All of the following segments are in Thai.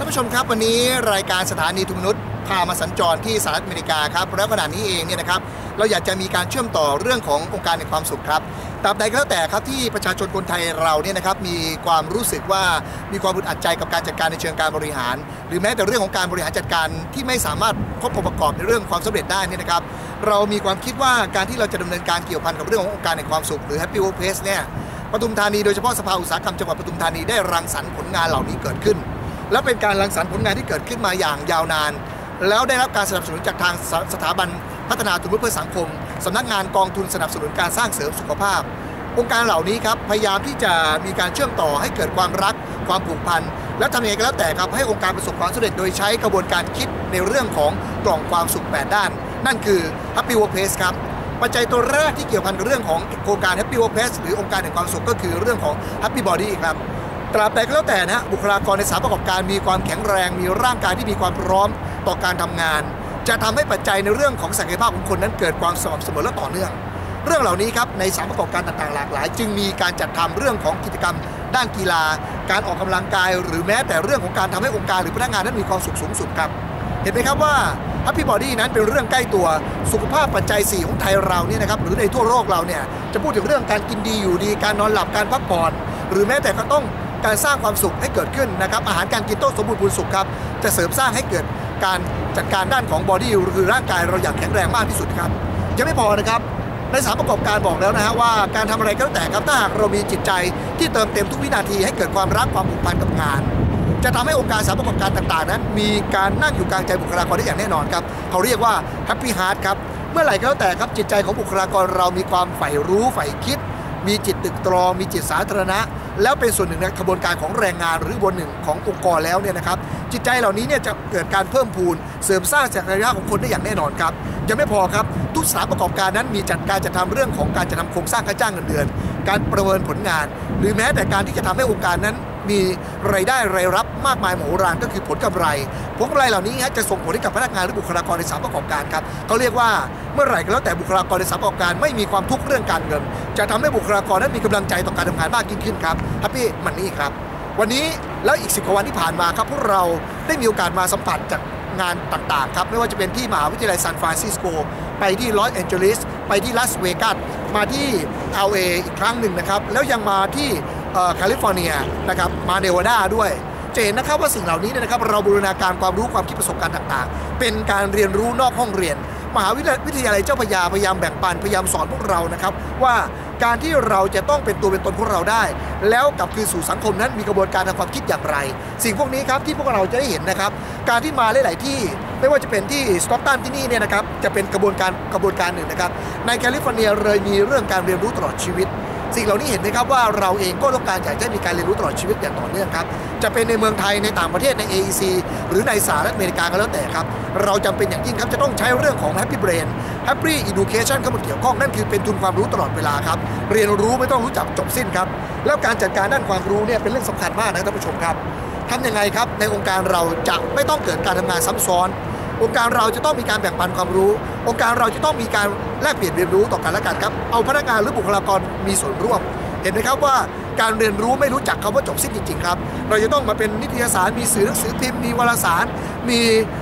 านผู้ชมครับวันนี้รายการสถานีทุมนุษย์พามาสัญจรที่สหรัฐอเมริกาครับแล้วขณะนี้เองเนี่ยนะครับเราอยากจะมีการเชื่อมต่อเรื่องขององค์การแห่งความสุขครับตราบใดก็แล้วแต่ครับที่ประชาชนคนไทยเราเนี่ยนะครับมีความรู้สึกว่ามีความอึดอัดใจกับการจัดการในเชิงการบริหารหรือแม้แต่เรื่องของการบริหารจัดการที่ไม่สามารถครบองค์ประกอบในเรื่องความสำเร็จได้เนี่ยนะครับเรามีความคิดว่าการที่เราจะดำเนินการเกี่ยวพันกับเรื่องขององค์การแห่งความสุขหรือ Happy Workplace เนี่ยปทุมธานีโดยเฉพาะสภาอุตสาหกรรมจังหวัดปทุมธานีได้รังสรรค์ผลงานเหล่านี้เกิดขึ้นและเป็นการรังสรรค์ผลงานที่เกิดขึ้นมาอย่างยาวนานแล้วได้รับการสนับสนุนจากทางสถาบันพัฒนาทุนเพื่อสังคมสำนักงานกองทุนสนับสนุนการสร้างเสริมสุขภาพองค์การเหล่านี้ครับพยายามที่จะมีการเชื่อมต่อให้เกิดความรักความผูกพันและทำยังไงก็แล้วแต่ครับให้องค์การประสบความสำเร็จโดยใช้กระบวนการคิดในเรื่องของกล่องความสุข8ด้านนั่นคือ Happy Workplace ครับปัจจัยตัวแรกที่เกี่ยวพันกับเรื่องของโครงการ Happy Workplace หรือองค์การแห่งความสุขก็คือเรื่องของ Happy Body ครับตราบใดก็แล้วแต่นะบุคลากรในสถานประกอบการมีความแข็งแรงมีร่างกายที่มีความพร้อมต่อการทำงานจะทำให้ปัจจัยในเรื่องของศักยภาพของคนนั้นเกิดความสม่ำเสมอและต่อเนื่องเรื่องเหล่านี้ครับในสถานประกอบการต่างๆหลากหลายจึงมีการจัดทำเรื่องของกิจกรรมด้านกีฬาการออกกำลังกายหรือแม้แต่เรื่องของการทำให้องค์การหรือพนักงานนั้นมีความสุขสูงสุดครับเห็นไหมครับว่า Happy Body นั้นเป็นเรื่องใกล้ตัวสุขภาพปัจจัย4ของไทยเราเนี่ยนะครับหรือในทั่วโลกเราเนี่ยจะพูดถึงเรื่องการกินดีอยู่ดีการนอนหลับการพักผ่อนหรือแม้แต่ก็ต้องการสร้างความสุขให้เกิดขึ้นนะครับอาหารการกินโต๊ะสมบูรณ์พูนสุขครับจะเสริมสร้างให้เกิดการจัดการด้านของบอดี้หรือร่างกายเราอย่างแข็งแรงมากที่สุดครับยังไม่พอนะครับในสถานประกอบการบอกแล้วนะฮะว่าการทำอะไรก็แล้วแต่ครับถ้าหากเรามีจิตใจที่เติมเต็มทุกวินาทีให้เกิดความรักความผูกพันกับงานจะทำให้องค์การสถานประกอบการต่างๆนั้นมีการนั่งอยู่กลางใจบุคลากรได้อย่างแน่นอนครับเขาเรียกว่า Happy Heart ครับเมื่อไหร่ก็แล้วแต่ครับจิตใจของบุคลากรเรามีความใฝ่รู้ใฝ่คิดมีจิตตึกตรองมีจิตสาธารณะแล้วเป็นส่วนหนึ่งในกระบวนการของแรงงานหรือบนหนึ่งขององค์กรแล้วเนี่ยนะครับจิตใจเหล่านี้เนี่ยจะเกิดการเพิ่มพูนเสริมสร้างศักยภาพของคนได้อย่างแน่นอนครับยังไม่พอครับทุกสถานประกอบการนั้นมีจัดการจะทำเรื่องของการจะทำโครงสร้างค่าจ้างเงินเดือนการประเมินผลงานหรือแม้แต่การที่จะทำให้องค์การนั้นมีรายได้รายรับมากมายมโหฬารก็คือผลกำไรเหล่านี้จะส่งผลให้กับพนักงานหรือบุคลากรในสถานประกอบการครับเขาเรียกว่าเมื่อไหร่ก็แล้วแต่บุคลากรในสถานประกอบการไม่มีความทุกข์เรื่องการเงินจะทำให้บุคลากรนั้นมีกำลังใจต่อการทำงานมากยิ่งขึ้นครับHappy Moneyครับวันนี้แล้วอีก10 กว่าวันที่ผ่านมาครับพวกเราได้มีโอกาสมาสัมผัสจากงานต่างๆครับไม่ว่าจะเป็นที่มหาวิทยาลัยซานฟรานซิสโกไปที่ลอสแอนเจลิสไปที่ลาสเวกัสมาที่ LA อีกครั้งหนึ่งนะครับแล้วยังมาที่แคลิฟอร์เนียนะครับมาเนวาดาด้วยจะเห็นนะครับว่าสิ่งเหล่านี้นะครับเราบูรณาการความรู้ความคิดประสบการณ์ต่างๆเป็นการเรียนรู้นอกห้องเรียนมหาวิทยาลัยเจ้าพระยาพยายามแบ่งปันพยายามสอนพวกเรานะครับว่าการที่เราจะต้องเป็นตัวเป็นตนของเราได้แล้วกลับคืนสู่สังคมนั้นมีกระบวนการทางความคิดอย่างไรสิ่งพวกนี้ครับที่พวกเราจะได้เห็นนะครับการที่มาหลายๆที่ไม่ว่าจะเป็นที่สต็อกตันที่นี่เนี่ยนะครับจะเป็นกระบวนการหนึ่งนะครับในแคลิฟอร์เนียเลยมีเรื่องการเรียนรู้ตลอดชีวิตสิ่งเหล่านี้เห็นไหมครับว่าเราเองก็ต้องการอยากจะมีการเรียนรู้ตลอดชีวิตอย่างต่อเนื่องครับจะเป็นในเมืองไทยในต่างประเทศใน AEC หรือในสหรัฐอเมริกาก็แล้วแต่ครับเราจำเป็นอย่างยิ่งครับจะต้องใช้เรื่องของ Happy Brain Happy Education เข้ามาเกี่ยวข้องนั่นคือเป็นทุนความรู้ตลอดเวลาครับเรียนรู้ไม่ต้องรู้จักจบสิ้นครับแล้วการจัดการด้านความรู้เนี่ยเป็นเรื่องสำคัญมากนะท่านผู้ชมครับทำยังไงครับในองค์การเราจะไม่ต้องเกิดการทำงานซ้ำซ้อนองค์การเราจะต้องมีการแบ่งปันความรู้องค์การเราจะต้องมีการแลกเปลี่ยนเรียนรู้ต่อกันและกันครับเอาพนักงานหรือบุคลากรมีส่วนร่วมเห็นไหมครับว่าการเรียนรู้ไม่รู้จักคำว่าจบสิ้นจริงๆครับเราจะต้องมาเป็นนิตยสารมีสื่อหนังสือพิมพ์มีวารสารมี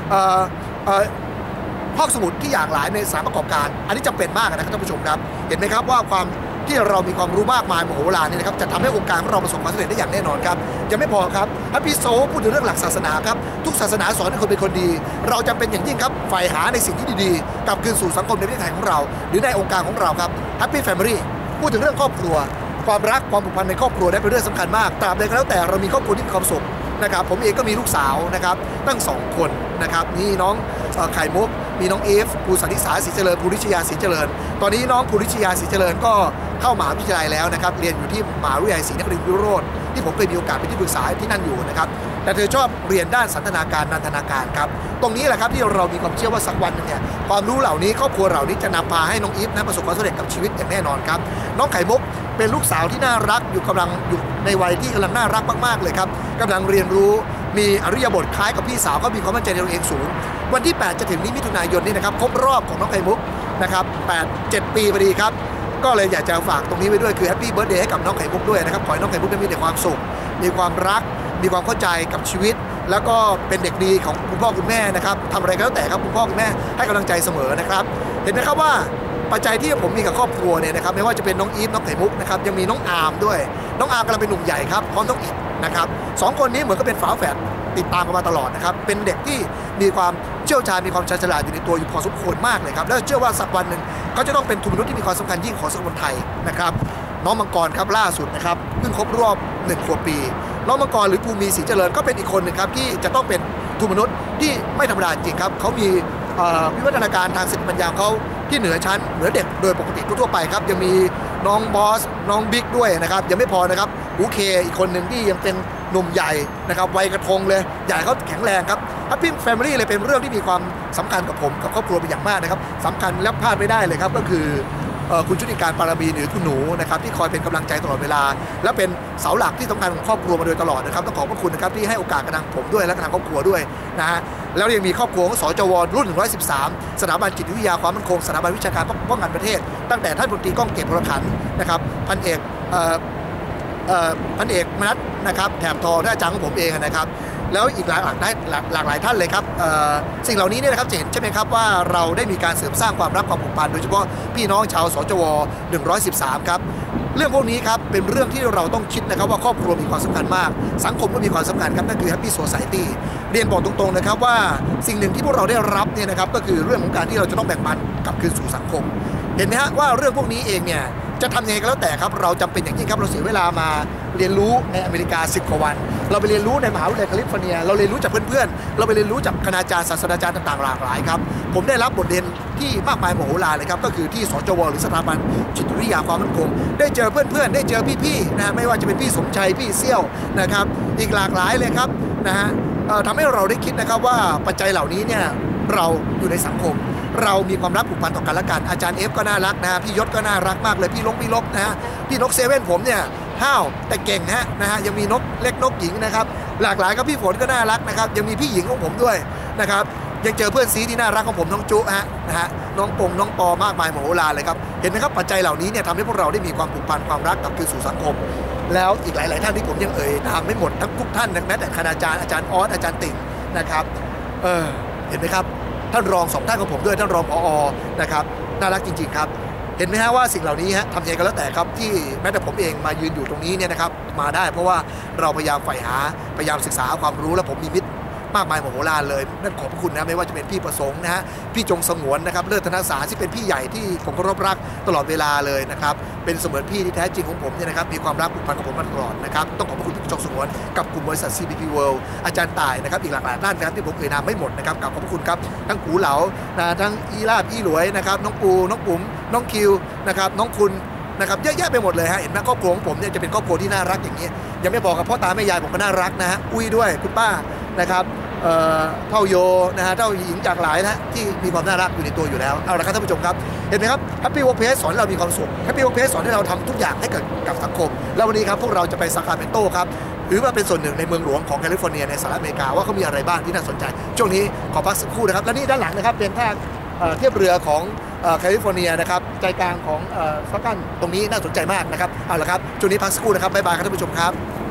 ห้องสมุดที่หลากหลายในสถานประกอบการอันนี้จำเป็นมากนะครับท่านผู้ชมครับเห็นไหมครับว่าความที่เรามีความรู้มากมายมโหฬารนี่นะครับจะทำให้องค์การของเราประสบความสำเร็จได้อย่างแน่นอนครับยังไม่พอครับHappy Soulพูดถึงเรื่องหลักศาสนาครับทุกศาสนาสอนให้คนเป็นคนดีเราจำเป็นอย่างยิ่งครับใฝ่หาในสิ่งที่ดีๆกลับคืนสู่สังคมในประเทศไทยของเราหรือในองค์การของเราครับ Happy Family พูดถึงเรื่องครอบครัวความรักความผูกพันในครอบครัวได้เป็นเรื่องสำคัญมากตราบใดก็แล้วแต่เรามีครอบครัวที่มีความสุขนะครับผมเองก็มีลูกสาวนะครับตั้ง2 คนนะครับนี่น้องไข่มุกมีน้องเอฟภูสันติษาศรีเจริญภูริชยาศรีเจริญตอนนี้น้องภูริชยาศรีเจริญก็เข้ามหาวิทยาลัยแล้วนะครับเรียนอยู่ที่มหาวิทยาลัยศรีนครินทร์วิโรจน์ที่ผมเคยมีโอกาสเป็นที่ปรึกษาที่นั่นอยู่นะครับแต่เธอชอบเรียนด้านสันทนาการนันทนาการครับตรงนี้แหละครับที่เรามีความเชื่อว่าสักวันนึงเนี่ยความรู้เหล่านี้ครอบครัวเหล่านี้จะนำพาให้น้องอีฟประสบความสำเร็จกับชีวิตอย่างแน่นอนครับน้องไข่มุกเป็นลูกสาวที่น่ารักกำลังอยู่ในวัยที่กำลังน่ารักมากๆเลยครับกำลังเรียนรู้มีอริยบทคล้ายกับพี่สาวก็มีความมั่นใจในตัวเองสูงวันที่8จะถึงนี้มิถุนายนนี้นะครับครบรอบของน้องไข่มุกนะครับ7 ปีพอดีครับก็เลยอยากจะฝากตรงนี้ไว้ด้วยคือ Happy Birthday ให้กับน้องไข่มุกด้วยนะครับขอให้น้องไข่มุกได้มีแต่ความสุขมีความรักมีความเข้าใจกับชีวิตแล้วก็เป็นเด็กดีของคุณพ่อคุณแม่นะครับทำอะไรก็แล้วแต่ครับคุณพ่อคุณแม่ให้กำลังใจเสมอนะครับเห็นไหมครับว่าปัจจัยที่ผมมีกับครอบครัวเนี่ยนะครับไม่ว่าจะเป็นน้องอีฟน้องไข่มุกนะครับยังมีน้องอาร์มด้วยน้องอาร์มกำลังเป็นหนุ่มใหญ่ครับพร้อมน้องอิฐนะครับสองคนนี้เหมือนกับเป็นฝาแฝดติดตามกันมาตลอดนะครับเป็นเด็กที่มีความเชี่ยวชาญมีความชาญฉลาดอยู่ในตัวอยู่พอสมควรมากเลยครับแล้วเชื่อว่าสักวันหนึ่งเขาจะต้องเป็นทุนมนุษย์ที่มีความสำคัญยิ่งของสังคมไทยนะครับน้องมังกรครับล่าสุดนะครับเพิ่งครบรอบ1 ขวบปีน้องมังกรหรือภูมิศรีเจริญก็เป็นอีกคนหนึ่งครับที่จะต้องเป็นทุนมนุษย์ที่ไม่ธรรมดาจริงครับเขามีวิวัฒนาการทางสติปัญญาเขาที่เหนือชั้นเหนือเด็กโดยปกติทั่วไปครับยังมีน้องบอสน้องบิ๊กด้วยนะครับยังไม่พอนะครับหูเคอีกคนหนึ่งที่ยังเป็นหนุ่มใหญ่นะครับวัยกระทงเลยใหญ่เขาแข็งแรงครับHappy Family เลยเป็นเรื่องที่มีความสำคัญกับผมกับครอบครัวเป็นอย่างมากนะครับสำคัญและพลาดไม่ได้เลยครับก็คือคุณชุติการปารามีหรือคุณหนูนะครับที่คอยเป็นกำลังใจตลอดเวลาและเป็นเสาหลักที่สำคัญของครอบครัวมาโดยตลอดนะครับต้องขอบพระคุณนะครับที่ให้โอกาสกับทางผมด้วยและกับทางครอบครัวด้วยนะฮะแล้วยังมีครอบครัวของสจวรุ่น113สถาบันจิตวิทยาความมั่นคงสถาบันวิชาการป้องกันประเทศตั้งแต่ท่านพลตรีก้องเกตพลขันธ์นะครับพันเอกมนัสนะครับแถบทองและอาจารย์ของผมเองนะครับแล้วอีกหลากหลายท่านเลยครับสิ่งเหล่านี้เนี่ยนะครับจะเห็นใช่ไหมครับว่าเราได้มีการเสริมสร้างความรักความผูกพันโดยเฉพาะพี่น้องชาวสจว113ครับเรื่องพวกนี้ครับเป็นเรื่องที่เราต้องคิดนะครับว่าครอบครัวมีความสำคัญมากสังคมก็มีความสำคัญครับนั่นคือ Happy Society เรียนบอกตรงๆนะครับว่าสิ่งหนึ่งที่พวกเราได้รับเนี่ยนะครับก็คือเรื่องของการที่เราจะต้องแบ่งปันกลับคืนสู่สังคมเห็นไหมฮะว่าเรื่องพวกนี้เองเนี่ยจะทำยังไงก็แล้วแต่ครับเราจำเป็นอย่างยิ่งครับเราเสียเวลามาเรียนรู้ในอเมริกา10 กว่าวันเราไปเรียนรู้ในมหาวิทยาลัยแคลิฟอร์เนียเราเรียนรู้จากเพื่อนๆเราไปเรียนรู้จากคณาจารย์ศาสตราจารย์ต่างๆหลากหลายครับผมได้รับบทเรียนที่มากมายมโหฬารเลยครับก็คือที่สจวหรือสถาบันจิตวิทยาความมั่นคงได้เจอเพื่อนๆได้เจอพี่ๆนะไม่ว่าจะเป็นพี่สมชัยพี่เซี่ยวนะครับอีกหลากหลายเลยครับนะฮะทำให้เราได้คิดนะครับว่าปัจจัยเหล่านี้เนี่ยเราอยู่ในสังคมเรามีความรักผูกพันต่อกันและกันอาจารย์เอฟก็น่ารักนะพี่ยศก็น่ารักมากเลยพี่ลบนะฮะพี่นกเซเว่นผมเนี่ยห้าวแต่เก่งนะฮะยังมีนกเล็กนกหญิงนะครับหลากหลายครับพี่ฝนก็น่ารักนะครับยังมีพี่หญิงของผมด้วยนะครับยังเจอเพื่อนซีที่น่ารักของผมน้องจุนะฮะน้องปงน้องปอมากมายมโหฬารเลยครับเห็นไหมครับปัจจัยเหล่านี้เนี่ยทำให้พวกเราได้มีความผูกพันความรักกับคืนสู่สังคมแล้วอีกหลายๆท่านที่ผมยังนามไม่หมดทั้งทุกท่านแม้แต่คณาจารย์อาจารย์ออสอาจารย์ติ่งนะครับเห็นไหมครับท่านรอง2 ท่านของผมด้วยท่านรองผอ.นะครับน่ารักจริงๆครับเห็นไหมฮะว่าสิ่งเหล่านี้ทำยังไงก็แล้วแต่ครับที่แม้แต่ผมเองมายืนอยู่ตรงนี้เนี่ยนะครับมาได้เพราะว่าเราพยายามใฝ่หาพยายามศึกษาความรู้และผมมีมิตรมากมายมโหฬารเลยนั่นขอบพระคุณนะไม่ว่าจะเป็นพี่ประสงค์นะฮะพี่จงสงวนนะครับเลิศธนสารที่เป็นพี่ใหญ่ที่ผมเคารพรักตลอดเวลาเลยนะครับเป็นเสมือนพี่ที่แท้จริงของผมเนี่ยนะครับมีความรักผูกพันกับผมมาตลอดนะครับต้องขอบพระคุณพี่จงสงวนกับกลุ่มบริษัท CBP World อาจารย์ต่ายนะครับอีกหลากหลายท่านนะครับที่ผมนามไม่หมดนะครับกับขอบพระคุณครับทั้งกูเหลาทั้งอีลาบอีหลวยนะครับน้องปูน้องปุ๋มน้องคิวนะครับน้องคุณนะครับเยอะแยะไปหมดเลยฮะเห็นไหมครอบครัวของผมเนี่ยจะเป็นครอบครัวที่น่ารักอย่างนี้ยังไม่บอกกับพ่อตาแม่ยายผมก็น่ารักนะฮะอุ้ยด้วยคุณป้านะครับเท่าโยนะฮะเท่าหญิงจากหลายนะที่มีความน่ารักอยู่ในตัวอยู่แล้วเอาละครับท่านผู้ชมครับเห็นไหมครับ Happy Workplace สอนเรามีความสุข Happy Workplace สอนให้เราทำทุกอย่างให้เกิดกับสังคมแล้ววันนี้ครับพวกเราจะไปซาคราเมนโตครับหรือว่าเป็นส่วนหนึ่งในเมืองหลวงของแคลิฟอร์เนียในสหรัฐอเมริกาว่าเขามีอะไรบ้างที่น่าสนใจช่วงนี้ขอพักสักครู่นะครับและนี่ด้านหลังนะครับเป็นท่าเทียบเรือของแคลิฟอร์เนียนะครับใจกลางของสกอตแลนด์ตรงนี้น่าสนใจมากนะครับเอาละครับช่วงนี้พักสักครู่นะครับบ๊ายบายครับท่านผู้ชมครับ